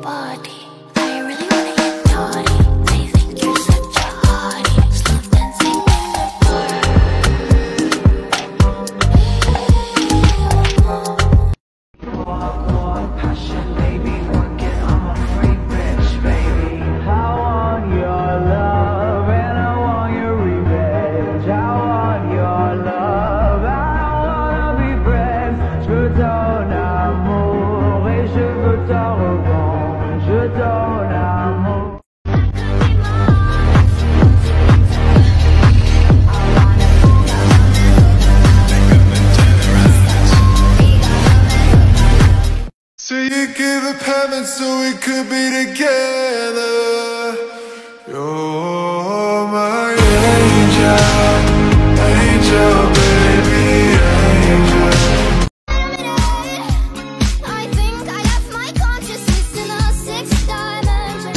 body. I really wanna get naughty. I think you're such a hottie. Slow dancing in the park. Passion, baby, work it. I'm a freak bitch, baby. I want your love and I want your revenge. I want your love, I wanna be friends. Je veux ton amour et je veux ta revanche. Je veux ton amour. So you gave a permit so we could be together. You're my angel, angel, baby, angel. I think I left my consciousness in a sixth dimension.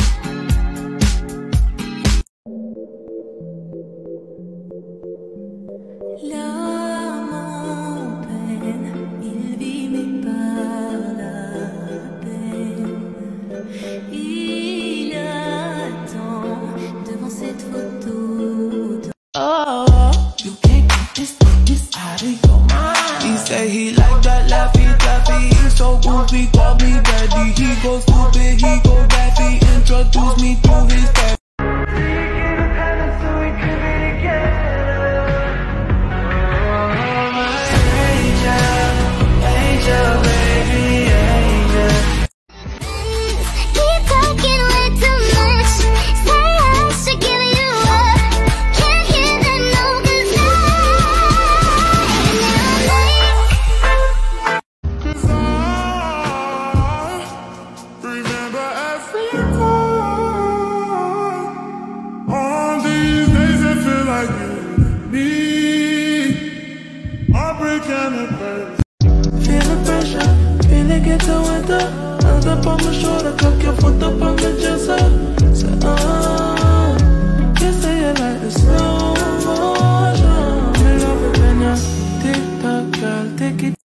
L'homme en peine, il vit mais pas la peine. Il attend devant cette photo. Oh, you can't get this out of your mind. He say he like that Laffy Taffy. He's so goofy, call me daddy. He go stupid, he go daffy. Introduce me to his daddy. Keep talking way too much. Say I should give you up. Can't hear that no goodnight. Cause I remember every time. On these days I feel like me. Heartbreak and a burst. Feel the pressure, feel it get to winter. Hands up on my shoulder, cock your foot up on the dresser. Say, you say it like the slow motion. Me love it when you tick tock, girl, take it.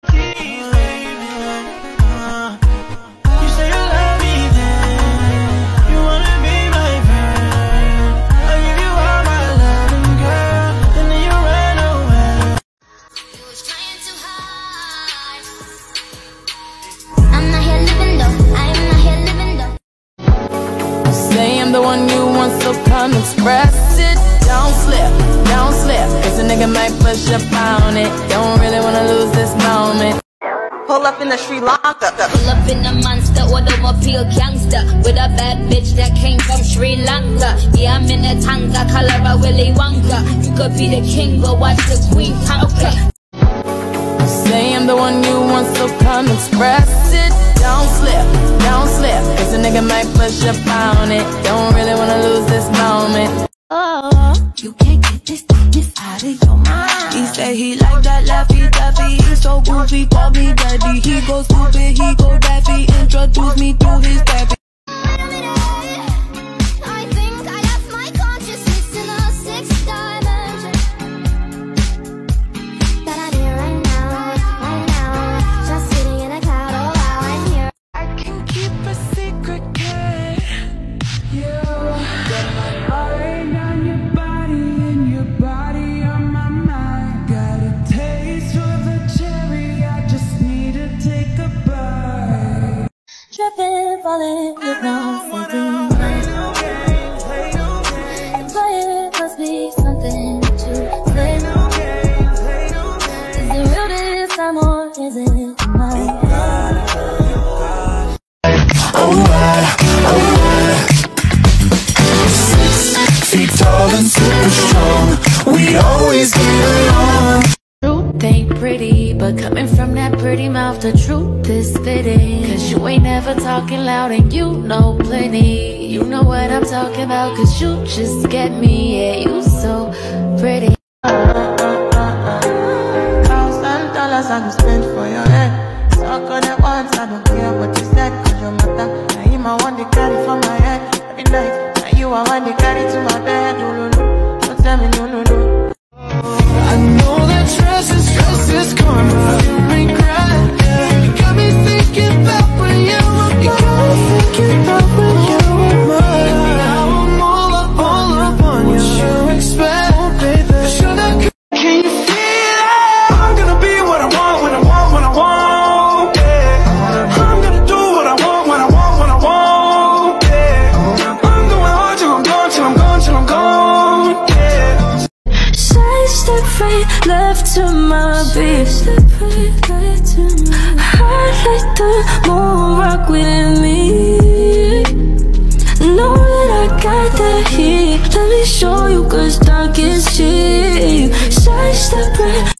You say you love me, then you wanna be my friend. I give you all my loving, girl, and then you run away. You was trying too hard. I'm not here living though. I'm not here living though. Say I'm the one you want, so come express it. Don't slip, cause a nigga might push up on it. Don't really wanna lose this moment. Pull up in the Sri Lanka. Pull up in a monster, automobile gangster, with a bad bitch that came from Sri Lanka. Yeah, I'm in a tanga, color of Willy Wonka. You could be the king, but watch the queen conquer. Say I'm the one you want, so come express it. Don't slip, cause a nigga might push up on it. Don't really wanna lose this moment. Oh, you can't get this out of your mind. He say he like that Laffy Taffy. He's so goofy, call me daddy. He go stupid, he go daffy. Introduce me to his pappy. I think I left my consciousness in a sixth dimension. But I'm here right now, just sitting in a cloud. Oh wow, I'm here. I can keep a secret, kid. You got my mind on your body and your body on my mind. Got a taste for the cherry, I just need to take a bite. Tripping, falling with no safety. Play must be something to say. Is it real this time or is it mine? Oh, 6 feet tall and super strong. We always get along. Truth ain't pretty, but coming from that pretty mouth, the truth is fitting. Cause you ain't never talking loud and you know plenty. You know what I'm talking about, cause you just get me. Yeah, you so pretty. $1,000 I can spend for your head. Suck on it once, I don't care what you said. Cause your matter, now you my one they carry for my head. Every night, now you are one they carry to my bed. Don't tell me no, no, no. I know that stress is karma. You regret, yeah. You got me thinking about when you were gone. wanna be. Hot like the moon, rock with me. Know that I got that heat. Let me show you, 'cause dark is cheap. Sidestep right